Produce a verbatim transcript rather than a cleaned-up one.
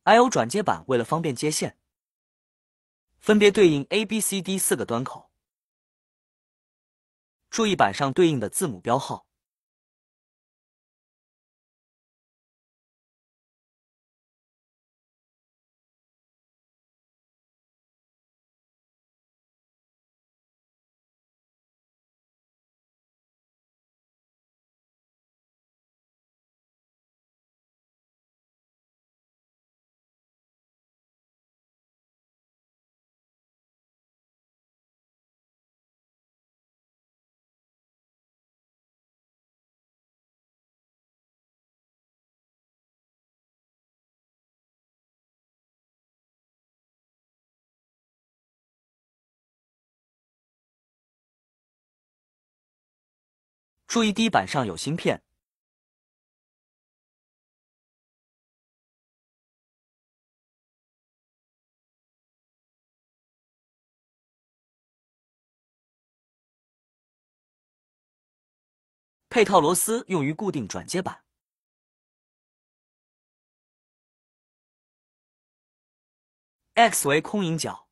I O 转接板为了方便接线，分别对应 A、B、C、D 四个端口。注意板上对应的字母标号。注意 D 板上有芯片。配套螺丝用于固定转接板。X 为空引脚。